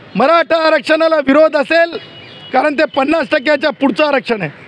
मराठा आरक्षणाला विरोध असेल कारण ते 50% पुढचं आरक्षण आहे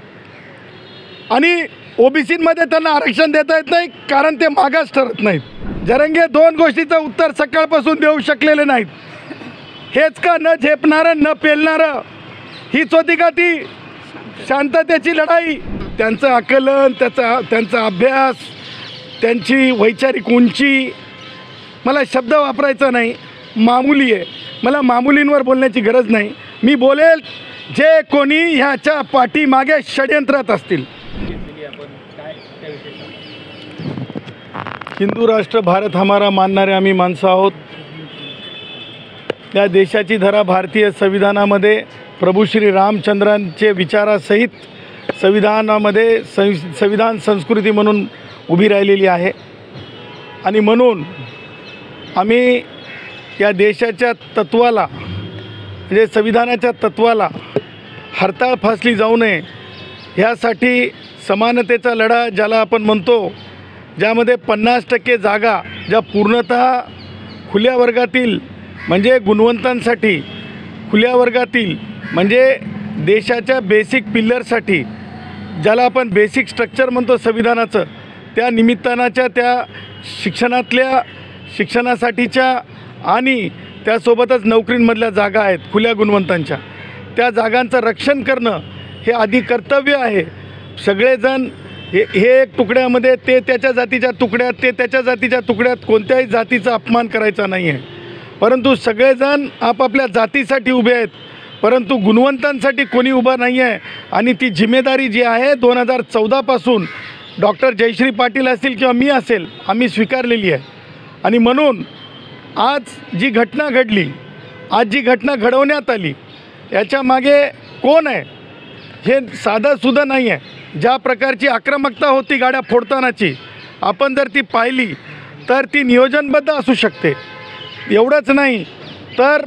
आणि ओबीसीमध्ये त्यांना आरक्षण देता येत नाही कारण ते मागास ठरत नाहीत। जरंगे दोन गोष्टीचं उत्तर सकाळपासून देऊ शकलेले नाहीत। हेच का न झेपणारं न पेलणारं हीच होती का ती शांततेची लढाई? त्यांचं आकलन, त्यांचा अभ्यास, त्यांची वैचारिक उंची, मला शब्द वापरायचा नाही, मामुली आहे। मला मामुलींवर बोलण्याची गरज नाही। मी बोलेल जे कोणी ह्याच्या पाठीमागे षड्यंत्रात असतील। हिंदू राष्ट्र भारत हमारा मानणारे आम्ही माणसं आहोत। या देशाची धरा भारतीय संविधानामध्ये प्रभू श्री रामचंद्रांचे विचारासहित संविधानामध्ये संविधान संस्कृती म्हणून उभी राहिलेली आहे आणि म्हणून आम्ही या देशाच्या तत्वाला म्हणजे संविधानाच्या तत्वाला हरताळ फासली जाऊ नये ह्यासाठी समानतेचा लढा ज्याला आपण म्हणतो, ज्यामध्ये 50% जागा ज्या पूर्णतः खुल्या वर्गातील म्हणजे गुणवंतांसाठी, खुल्या वर्गातील म्हणजे देशाच्या बेसिक पिल्लरसाठी, ज्याला आपण बेसिक स्ट्रक्चर म्हणतो संविधानाचं, त्या निमित्तानाच्या त्या शिक्षणासाठीच्या आणि त्यासोबतच नोकरींमधल्या जागा आहेत खुल्या गुणवंतांच्या, त्या जागांचं रक्षण करणं हे आधी कर्तव्य आहे। सगळेजण हे एक तुकड्यामध्ये, ते त्याच्या जातीच्या तुकड्यात, ते त्याच्या जातीच्या तुकड्यात, कोणत्याही जातीचा अपमान करायचा नाही आहे, परंतु सगळेजण आपापल्या जातीसाठी उभे आहेत, परंतु गुणवंतांसाठी कोणी उभा नाही आहे। आणि ती जिम्मेदारी जी आहे 2014पासून डॉक्टर जयश्री पाटील असतील किंवा मी असेल, आम्ही स्वीकारलेली आहे। आणि म्हणून आज जी घटना घडली, आज जी घटना घडवण्यात आली, याच्या मागे कोण आहे हे साधंसुद्धा नाही आहे। ज्या प्रकारची आक्रमकता होती गाड्या फोडतानाची, आपण जर ती पाहिली तर ती नियोजनबद्ध असू शकते। एवढंच नाही तर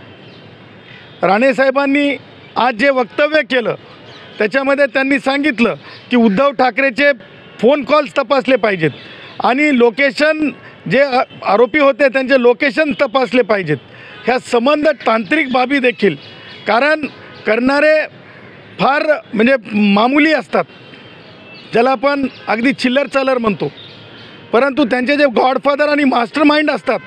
राणेसाहेबांनी आज जे वक्तव्य केलं त्याच्यामध्ये त्यांनी सांगितलं की उद्धव ठाकरेचे फोन कॉल्स तपासले पाहिजेत आणि लोकेशन, जे आरोपी होते त्यांचे लोकेशन तपासले पाहिजेत। ह्या संबंध तांत्रिक बाबी देखील, कारण करणारे फार म्हणजे मामुली असतात, ज्याला आपण अगदी चिल्लर चालर म्हणतो, परंतु त्यांचे जे गॉडफादर आणि मास्टर माइंड असतात।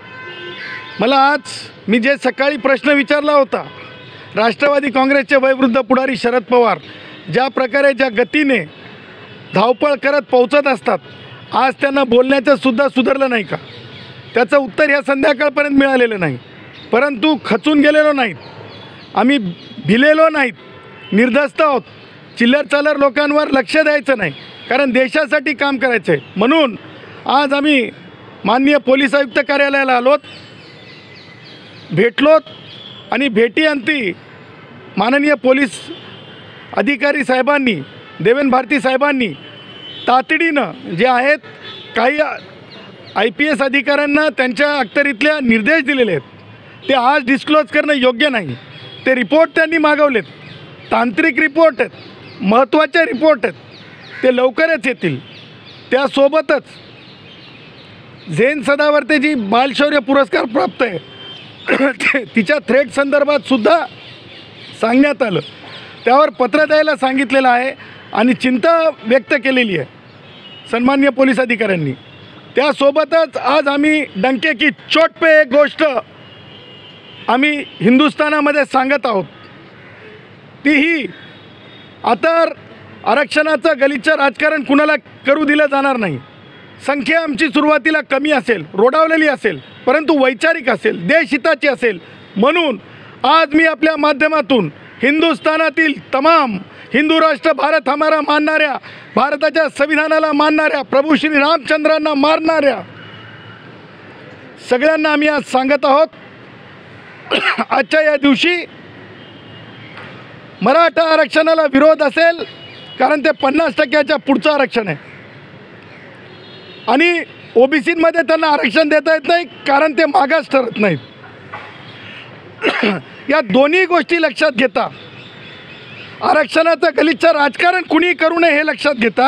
मला आज मी जे सकाळी प्रश्न विचारला होता, राष्ट्रवादी काँग्रेसचे वयोवृद्ध पुढारी शरद पवार ज्या प्रकारे ज्या गतीने धावपळ करत पोहोचत असतात, आज त्यांना बोलण्याचं सुद्धा सुधारलं नाही का? त्याचं उत्तर ह्या संध्याकाळपर्यंत मिळालेलं नाही। परंतु खचून गेलेलो नाहीत, आम्ही भिलेलो नाहीत, निर्धास्त आहोत। चिल्लर चालर लोकांवर लक्ष द्यायचं नाही, कारण देशासाठी काम करायचं आहे। म्हणून आज आम्ही माननीय पोलीस आयुक्त कार्यालयाला आलोत, भेटलोत आणि भेटीअंती माननीय पोलीस अधिकारी साहेबांनी, देवेंद्र भारती साहेबांनी तातडीनं जे आहेत काही IPS अधिकाऱ्यांना त्यांच्या अखत्यारीतल्या निर्देश दिलेले आहेत, ते आज डिस्क्लोज करणं योग्य नाही। ते रिपोर्ट त्यांनी मागवलेत, तांत्रिक रिपोर्ट आहेत, महत्त्वाचे रिपोर्ट आहेत, ते लवकरच येतील। त्यासोबतच झेन सदावर्ते जी बालशौर्य पुरस्कार प्राप्त आहे तिच्या थ्रेट संदर्भात सुद्धा सांगण्यात आलं, त्यावर पत्र द्यायला सांगितलेलं आहे आणि चिंता व्यक्त केलेली आहे सन्माननीय पोलीस अधिकाऱ्यांनी। त्यासोबतच आज आम्ही डंके की चोट पे एक गोष्ट आम्ही हिंदुस्थानामध्ये सांगत आहोत, तीही आता आरक्षणाचं गलिच्छ राजकारण कुणाला करू दिलं जाणार नाही। संख्या आमची सुरुवातीला कमी असेल, रोडावलेली असेल, परंतु वैचारिक असेल, देशहिताची असेल। म्हणून आज मी आपल्या माध्यमातून हिंदुस्थानातील तमाम हिंदू राष्ट्र भारत हमारा मानणाऱ्या, भारताच्या संविधानाला मानणाऱ्या, प्रभू श्री रामचंद्रांना मानणाऱ्या सगळ्यांना आम्ही आज सांगत आहोत, आजच्या या दिवशी मराठा आरक्षणाला विरोध असेल कारण ते 50% पुढचं आरक्षण आहे आणि ओबीसीमध्ये त्यांना आरक्षण देता येत नाही कारण ते मागास ठरत नाहीत। या दोन्ही गोष्टी लक्षात घेता आरक्षणाचं गलिच्छ राजकारण कुणी करू नये हे लक्षात घेता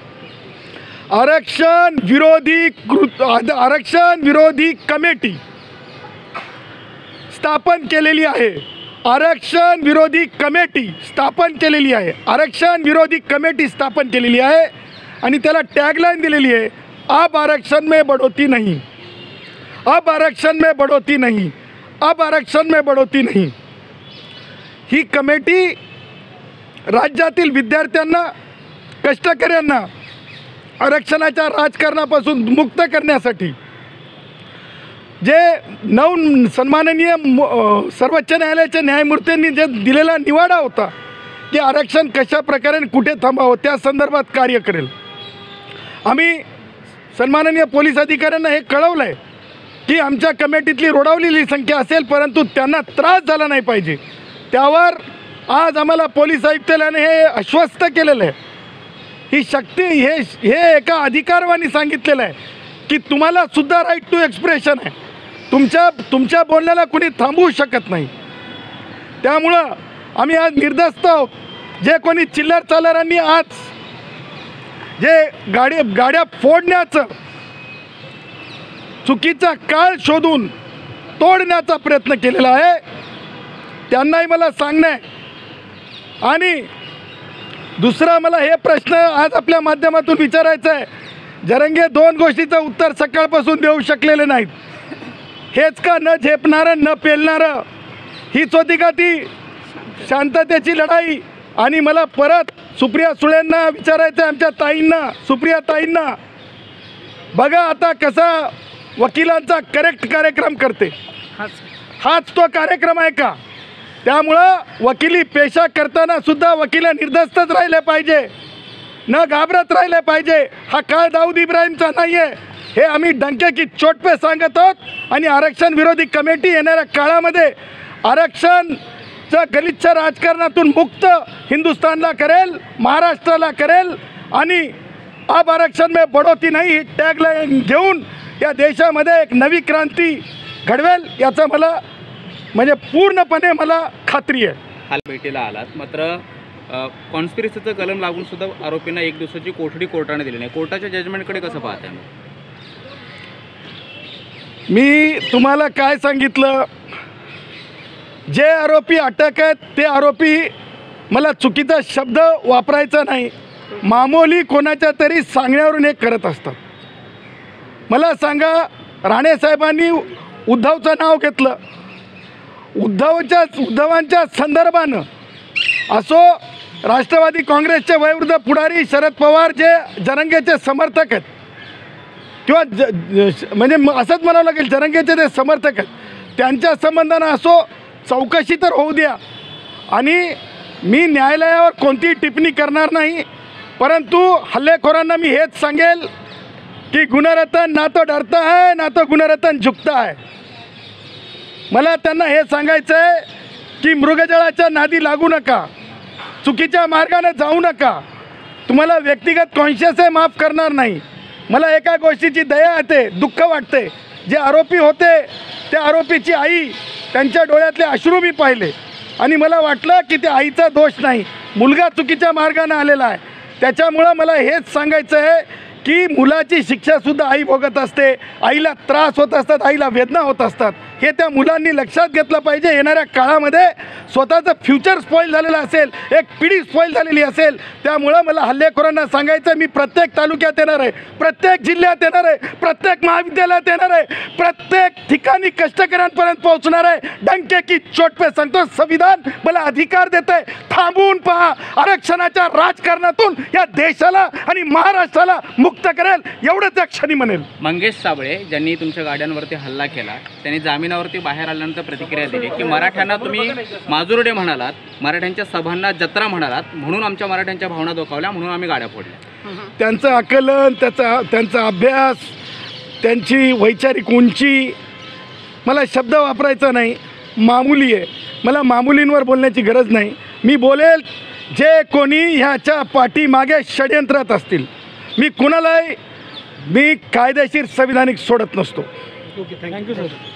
आरक्षण विरोधी कमेटी स्थापन केलेली आहे, आरक्षण विरोधी कमेटी स्थापन केलेली आहे, आरक्षण विरोधी कमेटी स्थापन केलेली आहे आणि त्याला टॅगलाईन दिलेली आहे, अब आरक्षण में बढ़ोतरी नहीं, अब आरक्षण में बढ़ोतरी नहीं, अब आरक्षण में बढ़ोतरी नहीं। ही कमेटी राज्यातील विद्यार्थ्यांना, कष्टकऱ्यांना आरक्षणाच्या राजकारणापासून मुक्त करण्यासाठी जे सन्माननीय सर्वोच्च न्यायालयाच्या न्यायमूर्तींनी जे दिलेला निवाडा होता की आरक्षण कशा प्रकारे कुठे थांबावं त्या संदर्भात कार्य करेल। आम्ही सन्माननीय पोलीस अधिकाऱ्यांना हे कळवलं आहे की आमच्या कमिटीतली रोडावलेली संख्या असेल परंतु त्यांना त्रास झाला नाही पाहिजे, त्यावर आज आम्हाला पोलीस आयुक्तालयाने हे आश्वस्त केलेलं आहे। ही शक्ती हे एका अधिकारवानी सांगितलेलं आहे की तुम्हाला सुद्धा राईट टू एक्सप्रेशन आहे, तुमच्या बोलण्याला कुणी थांबवू शकत नाही। त्यामुळं आम्ही आज निर्धास्त आहोत। जे कोणी चिल्लर चालरांनी आज जे गाड्या फोडण्याचं चुकीचा काळ शोधून तोडण्याचा प्रयत्न केलेला आहे त्यांनाही मला सांगणं आहे। आणि दुसरा मला हे प्रश्न आज आपल्या माध्यमातून विचारायचा आहे, जरंगे दोन गोष्टीचं उत्तर सकाळपासून देऊ शकलेले नाहीत। हेच का न झेपणारं न पेलणारं, हीच होती का ती शांततेची लढाई? आणि मला परत सुप्रिया सुळेंना विचारायचं आहे, आमच्या ताईंना, सुप्रिया ताईंना, बघा आता कसा वकिलांचा करेक्ट कार्यक्रम करते, हाच तो कार्यक्रम आहे का? त्यामुळं वकिली पेशा करताना सुद्धा वकील निर्धास्तच राहिले पाहिजे, न घाबरत राहिले पाहिजे। हा काळ दाऊद इब्राहिमचा नाही आहे, हे आम्ही डंके की चोट पे सांगत आहोत। आणि आरक्षण विरोधी कमेटी येणाऱ्या काळामध्ये आरक्षणचं गलिच्छ राजकारणातून मुक्त हिंदुस्थानला करेल, महाराष्ट्राला करेल आणि अब आरक्षण में बढ़ोतरी नहीं ही टॅगलाईन घेऊन या देशामध्ये एक नवी क्रांती घडवेल याचा मला म्हणजे पूर्णपणे मला खात्री आहे। हाल भेटीला आलात, मात्र कॉन्स्पिरसीचं कलम लागून सुद्धा आरोपींना 1 दिवसाची कोठडी कोर्टाने दिली नाही, कोर्टाच्या जजमेंटकडे कसं पाहताय? मी तुम्हाला काय सांगितलं, जे आरोपी अटक आहेत ते आरोपी, मला चुकीचा शब्द वापरायचा नाही, मामूली कोणाच्या तरी सांगण्यावरून हे करत असतात। मला सांगा, राणे साहेबांनी उद्धवचं नाव घेतलं, उद्धवांच्या संदर्भानं असो, राष्ट्रवादी काँग्रेसचे वयोवृद्ध पुढारी शरद पवार जे जरंगेचे समर्थक आहेत किंवा म्हणजे असंच म्हणावं लागेल जरंगेचे ते समर्थक आहेत, त्यांच्या संबंधानं असो चौकशी तर होऊ द्या। आणि मी न्यायालयावर कोणतीही टिप्पणी करणार नाही, परंतु हल्लेखोरांना मी हेच सांगेल की गुणरत्न ना तो डरता है ना तो गुणरत्न झुकता है। मला त्यांना हे सांगायचं आहे की मृगजळाच्या नादी लागू नका, चुकीच्या मार्गाने जाऊ नका, तुम्हाला व्यक्तिगत कॉन्शियस आहे, माफ करणार नाही। मला एका गोष्टीची दया येते, दुःख वाटते, जे आरोपी होते त्या आरोपीची आई, त्यांच्या डोळ्यातले अश्रू मी पाहिले आणि मला वाटलं की त्या आईचा दोष नाही, मुलगा चुकीच्या मार्गाने आलेला आहे। त्याच्यामुळं मला हेच सांगायचं आहे की मुलाची शिक्षासुद्धा आई भोगत असते, आईला त्रास होत असतात, आईला वेदना होत असतात, हे त्या मुलांनी लक्षात घेतलं पाहिजे। येणाऱ्या काळामध्ये स्वतःचं फ्युचर स्पॉईल झालेलं असेल, एक पिढी स्पॉईल झालेली असेल, त्यामुळं मला हल्लेखोरांना सांगायचं, मी प्रत्येक तालुक्यात येणार आहे, प्रत्येक जिल्ह्यात येणार आहे, प्रत्येक महाविद्यालयात येणार आहे, प्रत्येक ठिकाणी कष्टकऱ्यांपर्यंत पोहोचणार आहे। डंके की चोट पे सांगतो, संविधान मला अधिकार देत आहे, थांबून पहा, आरक्षणाच्या राजकारणातून या देशाला आणि महाराष्ट्राला मुक्त करेल, एवढंच या क्षणी म्हणेल। मंगेश साबळे ज्यांनी तुमच्या गाड्यांवरती हल्ला केला, त्यांनी जामिनावरती बाहेर आल्यानंतर प्रतिक्रिया दिली की मराठ्यांना तुम्ही माजुरडे म्हणालात, मराठ्यांच्या सभांना जत्रा म्हणालात, म्हणून आमच्या मराठ्यांच्या भावना दुखावल्या, म्हणून आम्ही गाड्या फोडल्या। त्यांचं आकलन, त्यांचा अभ्यास, त्यांची वैचारिक उंची, मला शब्द वापरायचा नाही, मामूली आहे, मला मामूलींवर बोलण्याची गरज नाही। मी बोलेल जे कोणी ह्याच्या पाठीमागे षड्यंत्रात असतील, मी कुणालाही मी कायदेशीर संविधानिक सोडत नसतो। Okay, thank you sir.